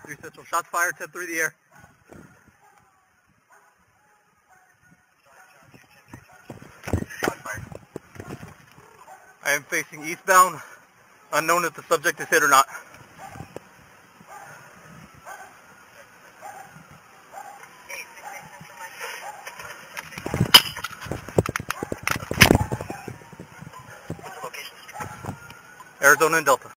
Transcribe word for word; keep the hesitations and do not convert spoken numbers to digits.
Three Central. Shots fired, ten three the air. I am facing eastbound. Unknown if the subject is hit or not. Arizona and Delta.